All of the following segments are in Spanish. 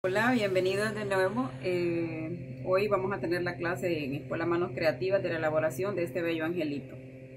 Hola, bienvenidos de nuevo. Hoy vamos a tener la clase en Escuela Manos Creativas de la elaboración de este bello angelito.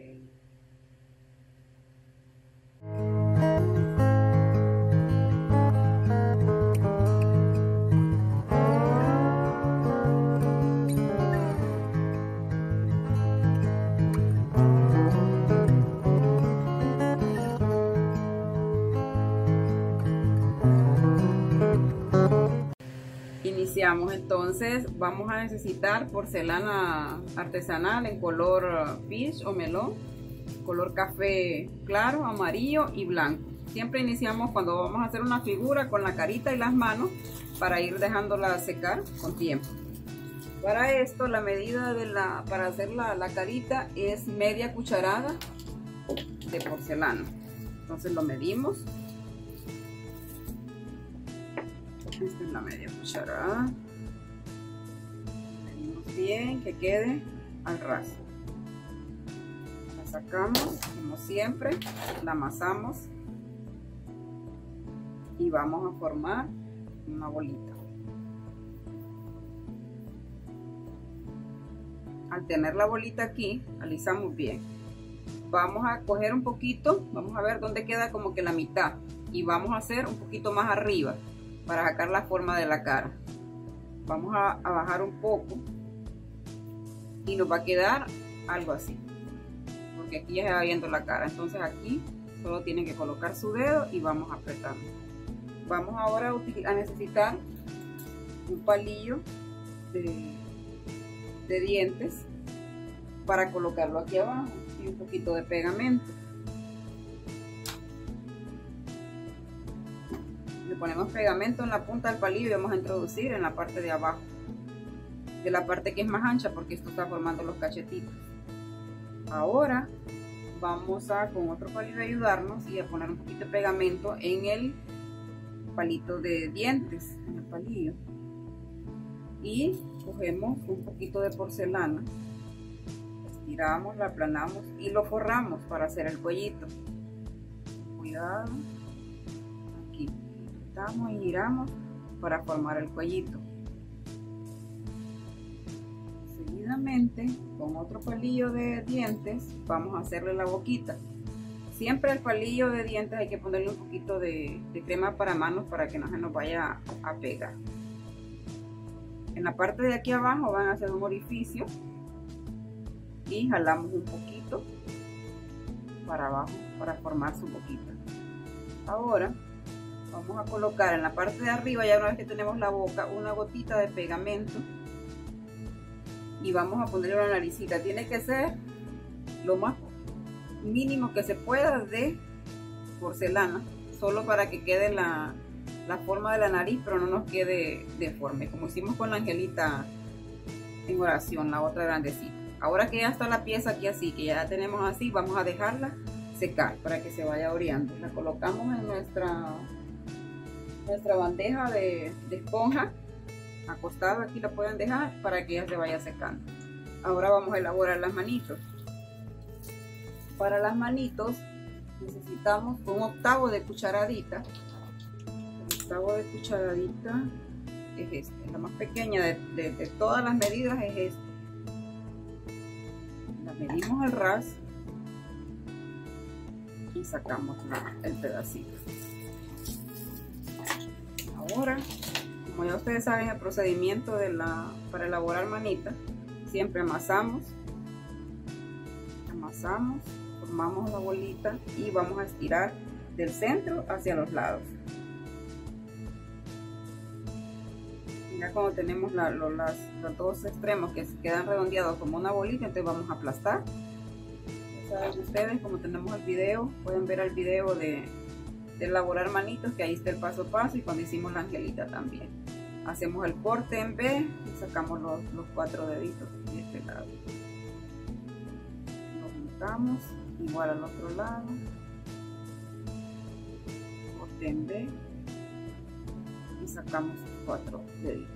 Iniciamos entonces, vamos a necesitar porcelana artesanal en color peach o melón, color café claro, amarillo y blanco. Siempre iniciamos cuando vamos a hacer una figura con la carita y las manos para ir dejándola secar con tiempo. Para esto la medida para hacer la carita es media cucharada de porcelana. Entonces lo medimos. Esta es la media cucharada. Medimos bien que quede al ras. La sacamos como siempre, la amasamos y vamos a formar una bolita. Al tener la bolita aquí, alisamos bien. Vamos a coger un poquito, vamos a ver dónde queda como que la mitad y vamos a hacer un poquito más arriba para sacar la forma de la cara. Vamos a bajar un poco y nos va a quedar algo así, porque aquí ya se va viendo la cara. Entonces aquí solo tienen que colocar su dedo y vamos apretando. Vamos ahora a necesitar un palillo de dientes para colocarlo aquí abajo y un poquito de pegamento. Le ponemos pegamento en la punta del palillo y vamos a introducir en la parte de abajo, de la parte que es más ancha, porque esto está formando los cachetitos. Ahora vamos a con otro palillo ayudarnos y a poner un poquito de pegamento en el palito de dientes, en el palillo, y cogemos un poquito de porcelana, estiramos, la aplanamos y lo forramos para hacer el cuellito. Cuidado, aquí y giramos para formar el cuellito. Seguidamente con otro palillo de dientes vamos a hacerle la boquita. Siempre al palillo de dientes hay que ponerle un poquito de crema para manos para que no se nos vaya a pegar. En la parte de aquí abajo van a hacer un orificio y jalamos un poquito para abajo para formar su boquita. Ahora vamos a colocar en la parte de arriba, ya una vez que tenemos la boca, una gotita de pegamento y vamos a ponerle una naricita. Tiene que ser lo más mínimo que se pueda de porcelana, solo para que quede la forma de la nariz, pero no nos quede deforme, como hicimos con la angelita en oración, la otra grandecita. Ahora que ya está la pieza aquí así, que ya la tenemos así, vamos a dejarla secar para que se vaya oreando. La colocamos en nuestra bandeja de esponja acostada, aquí la pueden dejar para que ella se vaya secando. Ahora vamos a elaborar las manitos. Para las manitos necesitamos un octavo de cucharadita. El octavo de cucharadita es este, la más pequeña de todas las medidas es esta. La medimos al ras y sacamos el pedacito. Ahora, como ya ustedes saben el procedimiento para elaborar manitas, siempre amasamos, formamos la bolita y vamos a estirar del centro hacia los lados. Ya cuando tenemos los dos extremos que quedan redondeados como una bolita, entonces vamos a aplastar. Ya saben ustedes, como tenemos el video, pueden ver el video de elaborar manitos, que ahí está el paso a paso, y cuando hicimos la angelita también. Hacemos el corte en B y sacamos los 4 deditos de este lado. Lo juntamos igual al otro lado. Corte en B y sacamos los 4 deditos.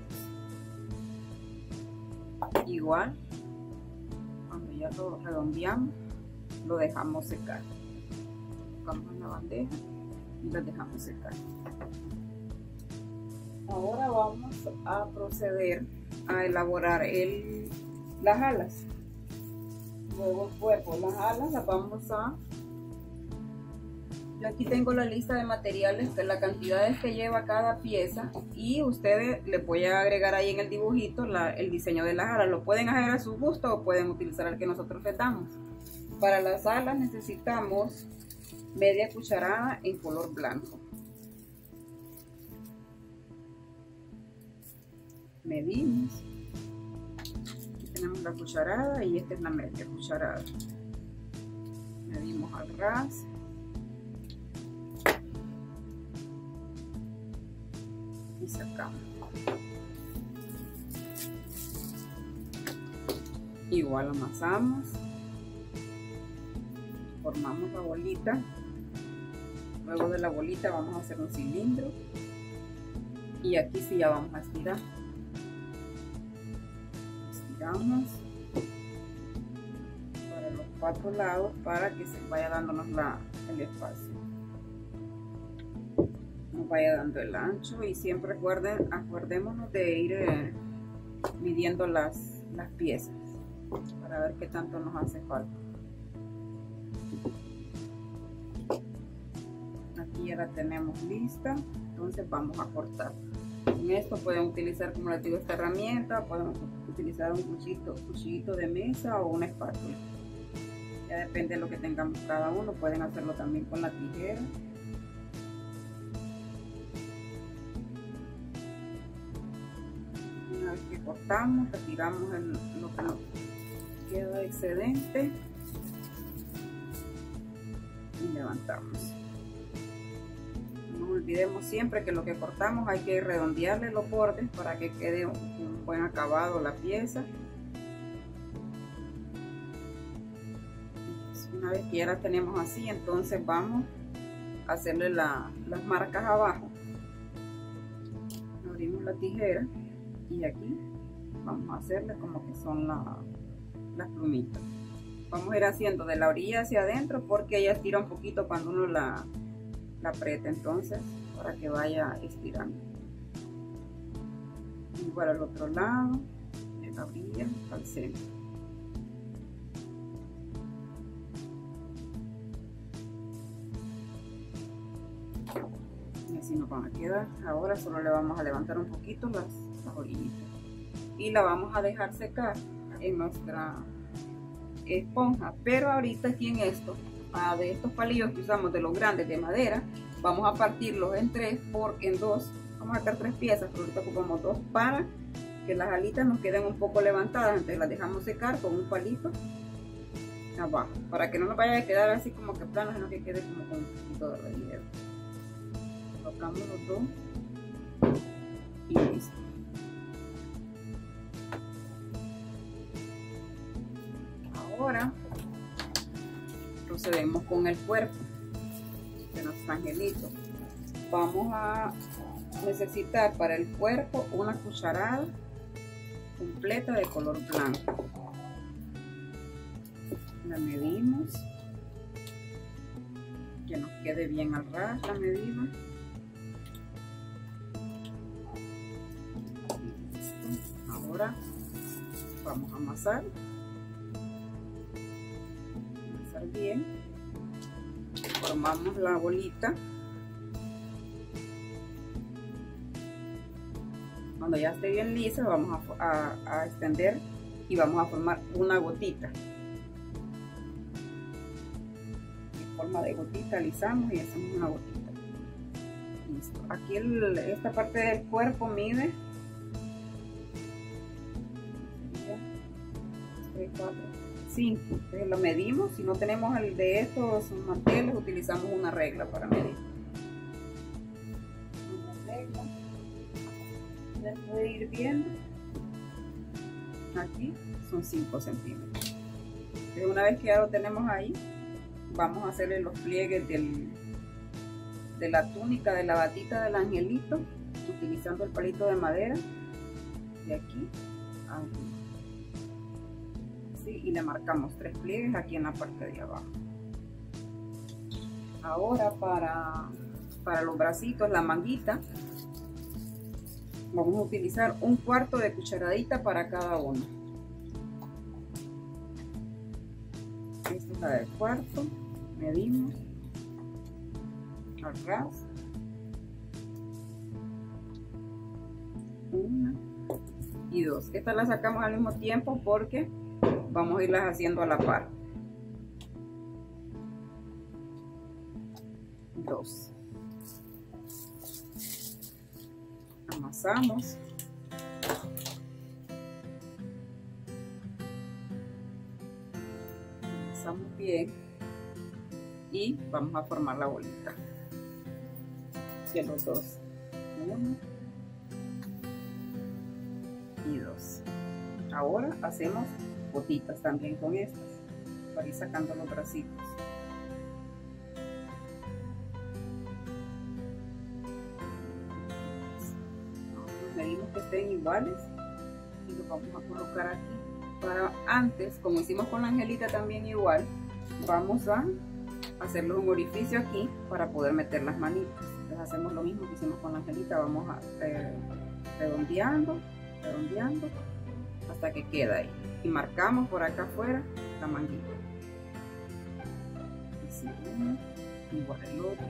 Igual, cuando ya lo redondeamos, lo dejamos secar. Colocamos en la bandeja y las dejamos secar. Ahora vamos a proceder a elaborar las alas. Luego el cuerpo, las alas las vamos a... Yo aquí tengo la lista de materiales, de las cantidades que lleva cada pieza, y ustedes le voy a agregar ahí en el dibujito el diseño de las alas. Lo pueden hacer a su gusto o pueden utilizar el que nosotros les damos. Para las alas necesitamos media cucharada en color blanco. Medimos. Aquí tenemos la cucharada y esta es la media cucharada. Medimos al ras. Y sacamos. Igual amasamos. Formamos la bolita. Luego de la bolita vamos a hacer un cilindro. Y aquí sí ya vamos a estirar. Estiramos para los 4 lados para que se vaya dándonos el espacio. Nos vaya dando el ancho, y siempre acordémonos de ir midiendo las piezas para ver qué tanto nos hace falta. Aquí ya la tenemos lista, entonces vamos a cortar. En esto pueden utilizar, como les digo, esta herramienta, pueden utilizar un cuchillito de mesa o una espátula. Ya depende de lo que tengamos cada uno, pueden hacerlo también con la tijera. Una vez que cortamos, retiramos lo que nos queda excedente y levantamos. No olvidemos siempre que lo que cortamos hay que redondearle los bordes para que quede un buen acabado la pieza. Una vez que ya la tenemos así, entonces vamos a hacerle las marcas abajo. Abrimos la tijera y aquí vamos a hacerle como que son las plumitas. Vamos a ir haciendo de la orilla hacia adentro porque ella estira un poquito cuando uno la aprieta, entonces para que vaya estirando. Igual al otro lado, de la orilla al centro. Y así nos van a quedar. Ahora solo le vamos a levantar un poquito las orillitas y la vamos a dejar secar en nuestra esponja. Pero ahorita aquí en esto, de estos palillos que usamos, de los grandes de madera, vamos a partirlos en dos. Vamos a sacar 3 piezas, pero ahorita ocupamos 2 para que las alitas nos queden un poco levantadas. Entonces las dejamos secar con un palito abajo para que no nos vaya a quedar así como que plano, sino que quede como con un poquito de relieve. Colocamos los 2 y listo. Ahora procedemos con el cuerpo de nuestro angelito. Vamos a necesitar para el cuerpo una cucharada completa de color blanco. La medimos, que nos quede bien al ras la medida. Ahora vamos a amasar bien. Formamos la bolita. Cuando ya esté bien lisa, vamos a extender y vamos a formar una gotita. En forma de gotita alisamos y hacemos una gotita. Listo. Aquí esta parte del cuerpo mide 3, 4, 5. Entonces lo medimos. Si no tenemos el de estos manteles, utilizamos una regla para medir. Una regla. Ya puede ir viendo. Aquí son 5 centímetros. Entonces, una vez que ya lo tenemos ahí, vamos a hacerle los pliegues de la túnica, de la batita del angelito, utilizando el palito de madera de aquí a aquí. Así, y le marcamos 3 pliegues aquí en la parte de abajo. Ahora para los bracitos, la manguita, Vamos a utilizar 1/4 de cucharadita para cada uno. Esta es la del cuarto, medimos al ras, 1 y 2. Estas las sacamos al mismo tiempo porque vamos a irlas haciendo a la par. 2. Amasamos. Amasamos bien y vamos a formar la bolita de los dos. 1 y 2. Ahora hacemos botitas también con estas para ir sacando los bracitos. Medimos que estén iguales y los vamos a colocar aquí. Para antes, como hicimos con la angelita también igual, vamos a hacerle un orificio aquí para poder meter las manitas. Entonces hacemos lo mismo que hicimos con la angelita, vamos a redondeando hasta que queda ahí y marcamos por acá afuera la manguita. Así uno, igual el otro,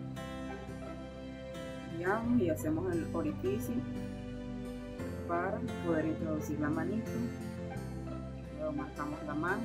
y hacemos el orificio para poder introducir la manito. Luego marcamos la manga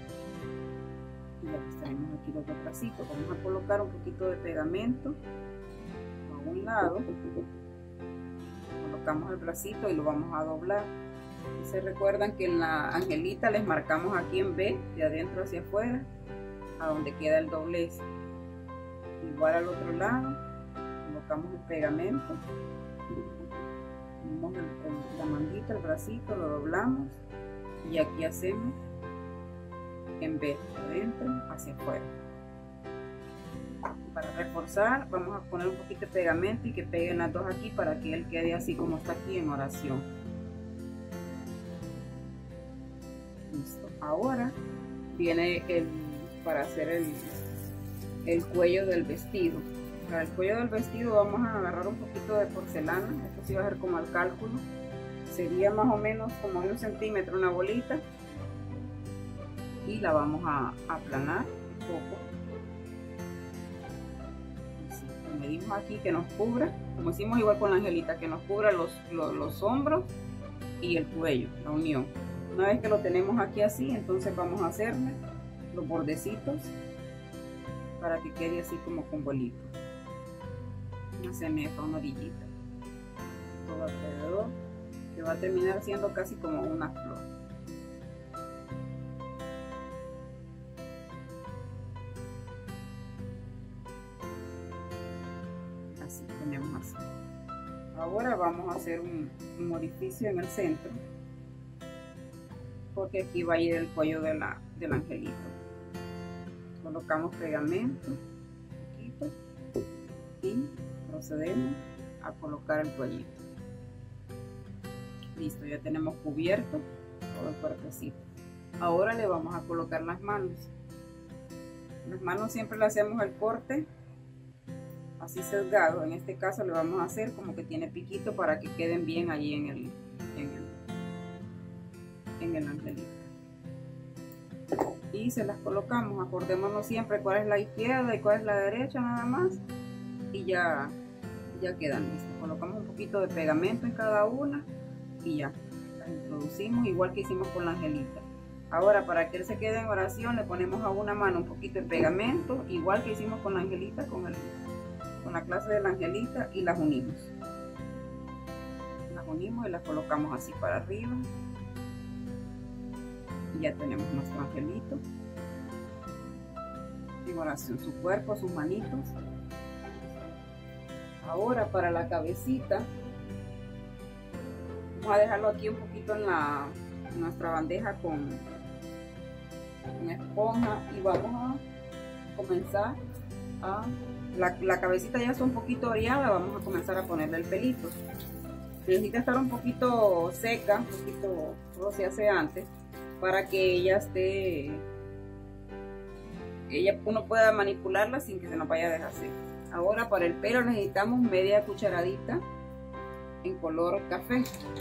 y ya pues tenemos aquí los dos bracitos. Vamos a colocar un poquito de pegamento a un lado, colocamos el bracito y lo vamos a doblar. Y se recuerdan que en la angelita les marcamos aquí en B, de adentro hacia afuera, a donde queda el doblez. Igual al otro lado, colocamos el pegamento, ponemos la manguita, el bracito, lo doblamos y aquí hacemos en B, de adentro hacia afuera. Para reforzar vamos a poner un poquito de pegamento y que peguen las dos aquí para que él quede así como está aquí en oración. Listo. Ahora viene para hacer el cuello del vestido. Para el cuello del vestido vamos a agarrar un poquito de porcelana. Esto sí va a ser como al cálculo. Sería más o menos como 1 centímetro una bolita. Y la vamos a aplanar un poco. Así, medimos aquí que nos cubra, como hicimos igual con la angelita, que nos cubra los hombros y el cuello, la unión. Una vez que lo tenemos aquí así, entonces vamos a hacerle los bordecitos para que quede así como con bolito. Una cenefa, una orillita, todo alrededor, que va a terminar siendo casi como una flor. Así tenemos así. Ahora vamos a hacer un orificio en el centro, porque aquí va a ir el cuello del angelito. Colocamos pegamento un poquito y procedemos a colocar el cuellito. Listo, ya tenemos cubierto todo el cuerpecito. Ahora le vamos a colocar las manos. Las manos siempre le hacemos el corte así sesgado. En este caso le vamos a hacer como que tiene piquito para que queden bien allí en el angelito. Y se las colocamos, acordémonos siempre cuál es la izquierda y cuál es la derecha nada más, y ya quedan listas. Colocamos un poquito de pegamento en cada una y ya las introducimos igual que hicimos con la angelita. Ahora, para que él se quede en oración, le ponemos a una mano un poquito de pegamento, igual que hicimos con la angelita, con la clase de la angelita, y las unimos. Las unimos y las colocamos así para arriba. Y ya tenemos nuestro angelito en oración, su cuerpo, sus manitos. Ahora para la cabecita vamos a dejarlo aquí un poquito en nuestra bandeja con esponja y vamos a comenzar la cabecita ya está un poquito oreada, vamos a comenzar a ponerle el pelito. Necesita estar un poquito seca, un poquito, todo se hace antes, para que uno pueda manipularla sin que se nos vaya a dejar seca. Ahora para el pelo necesitamos media cucharadita en color café.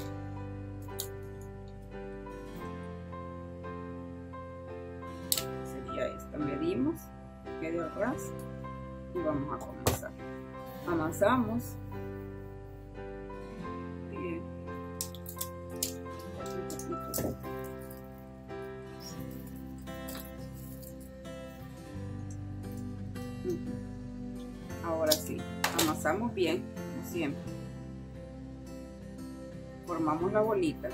Sería esta. Medimos, quede al ras y vamos a comenzar. Amasamos. Bien. Ahora sí, amasamos bien, como siempre. Formamos la bolita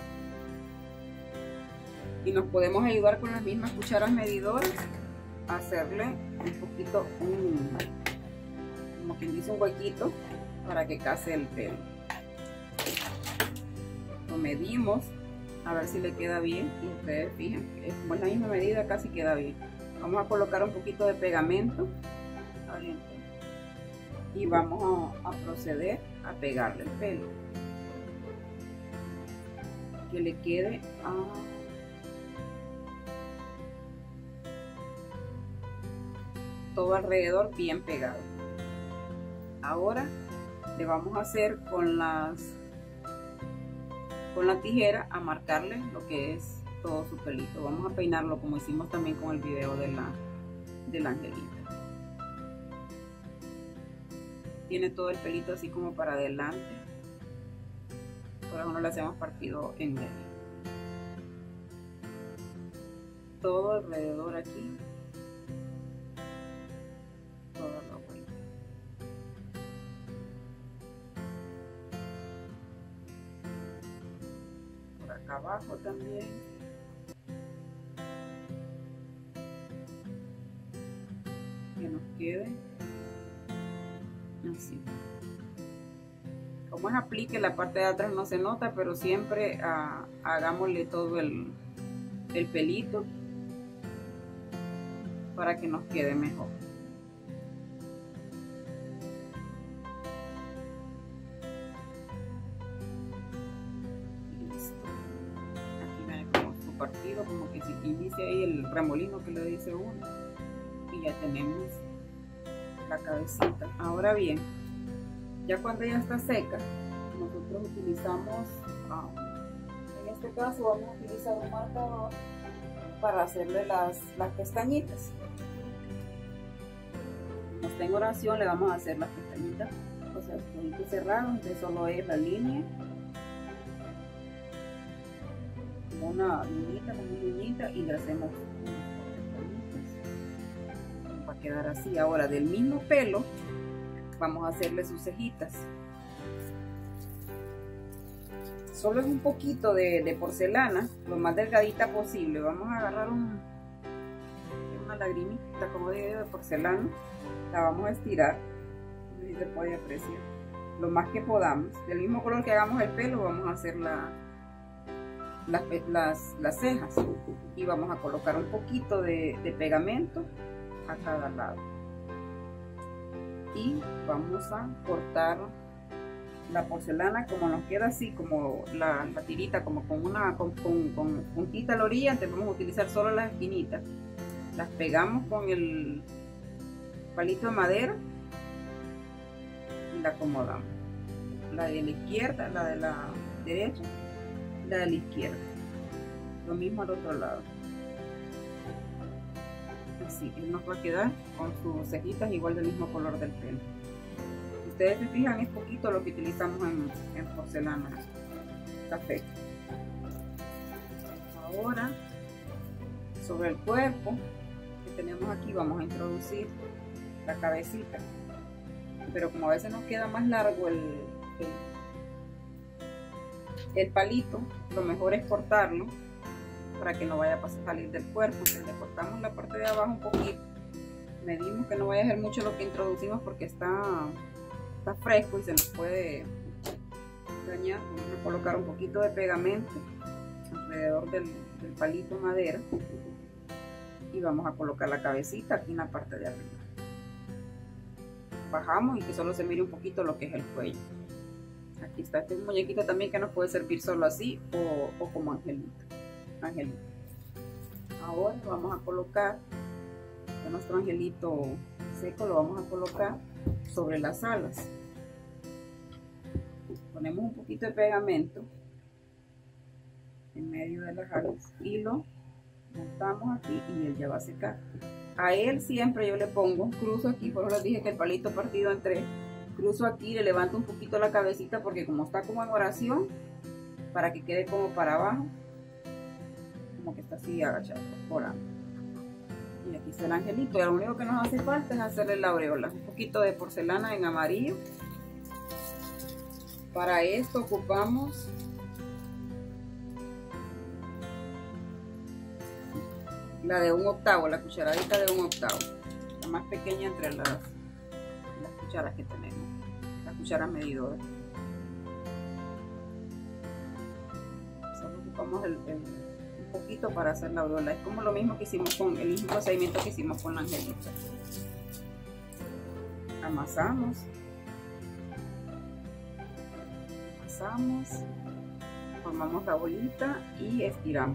y nos podemos ayudar con las mismas cucharas medidoras a hacerle un poquito, como quien dice, un huequito para que case el pelo. Lo medimos a ver si le queda bien y ustedes fijan, como es la misma medida, casi queda bien. Vamos a colocar un poquito de pegamento adentro y vamos a proceder a pegarle el pelo, que le quede todo alrededor bien pegado. Ahora le vamos a hacer con la tijera a marcarle lo que es todo su pelito. Vamos a peinarlo como hicimos también con el video de la angelita. Tiene todo el pelito así como para adelante, por eso no le hacemos partido en medio. Todo alrededor aquí, toda la vuelta. Por acá abajo también. Que nos quede así. Como es aplique, la parte de atrás no se nota, pero siempre hagámosle todo el pelito para que nos quede mejor. Listo. Aquí viene como su partido, como que se inicia ahí el remolino que le dice uno, y ya tenemos la cabecita. Ahora bien, ya cuando ya está seca, nosotros utilizamos, en este caso vamos a utilizar un marcador para hacerle las pestañitas. Como está en oración, le vamos a hacer las pestañitas, o sea, ojitos cerrados, entonces solo es la línea, como una niñita, y le hacemos va a quedar así. Ahora del mismo pelo vamos a hacerle sus cejitas. Solo es un poquito de porcelana, lo más delgadita posible. Vamos a agarrar una lagrimita, como digo, de porcelana. La vamos a estirar, no sé si se puede apreciar, lo más que podamos. Del mismo color que hagamos el pelo, vamos a hacer las cejas, y vamos a colocar un poquito de pegamento a cada lado, y vamos a cortar la porcelana como nos queda así, como la tirita, como con puntita a la orilla. Entonces vamos a utilizar solo las esquinitas, las pegamos con el palito de madera y la acomodamos, la de la izquierda, la de la derecha, la de la izquierda, lo mismo al otro lado. Así nos va a quedar con sus cejitas igual del mismo color del pelo. Si ustedes se fijan, es poquito lo que utilizamos en porcelana café. Ahora, sobre el cuerpo que tenemos aquí, vamos a introducir la cabecita, pero como a veces nos queda más largo el palito, lo mejor es cortarlo para que no vaya a salir del cuerpo. Entonces le cortamos la parte de abajo un poquito, medimos que no vaya a ser mucho lo que introducimos porque está fresco y se nos puede dañar. Vamos a colocar un poquito de pegamento alrededor del palito de madera y vamos a colocar la cabecita aquí en la parte de arriba. Bajamos y que solo se mire un poquito lo que es el cuello. Aquí está este muñequito también que nos puede servir solo así o como angelito. Ahora vamos a colocar nuestro angelito seco, lo vamos a colocar sobre las alas. Ponemos un poquito de pegamento en medio de las alas y lo montamos aquí y él ya va a secar. A él siempre yo le pongo, cruzo aquí, por eso les dije que el palito partido en tres, cruzo aquí, le levanto un poquito la cabecita porque como está como en oración, para que quede como para abajo, como que está así agachado, orando. Y aquí está el angelito, y lo único que nos hace falta es hacerle la aureola, un poquito de porcelana en amarillo. Para esto ocupamos la de 1/8, la cucharadita de 1/8, la más pequeña entre las cucharas que tenemos, las cucharas medidoras. Solo ocupamos un poquito para hacer la aureola. Es como lo mismo que hicimos con el mismo procedimiento que hicimos con la angelita. Amasamos, formamos la bolita y estiramos.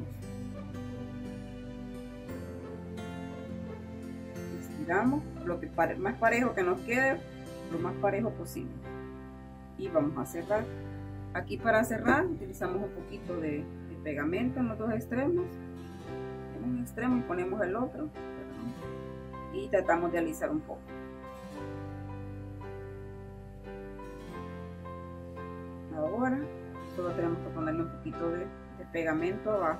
Lo que más parejo que nos quede, lo más parejo posible, y vamos a cerrar. Aquí para cerrar utilizamos un poquito de pegamento en los dos extremos, en un extremo y ponemos el otro, y tratamos de alisar un poco. Ahora solo tenemos que ponerle un poquito de pegamento abajo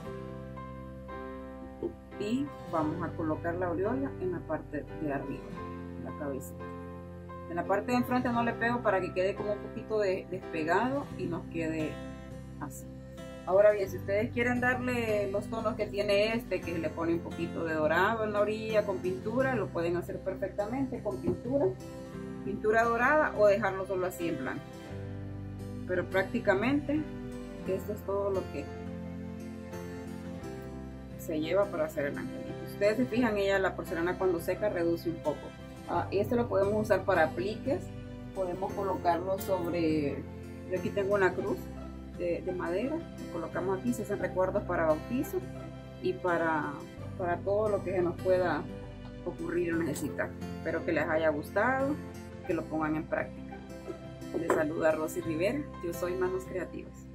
y vamos a colocar la aureola en la parte de arriba, la cabeza. En la parte de enfrente no le pego para que quede como un poquito despegado y nos quede así. Ahora bien, si ustedes quieren darle los tonos que tiene que le pone un poquito de dorado en la orilla con pintura, lo pueden hacer perfectamente con pintura dorada, o dejarlo solo así en blanco. Pero prácticamente esto es todo lo que se lleva para hacer el angelito. Si ustedes se fijan, la porcelana cuando seca reduce un poco. Este lo podemos usar para apliques, podemos colocarlo sobre, yo aquí tengo una cruz de madera, lo colocamos aquí, se hacen recuerdos para bautizo y para todo lo que se nos pueda ocurrir o necesitar. Espero que les haya gustado, que lo pongan en práctica. Les saluda Rosy Rivera, yo soy Manos Creativas.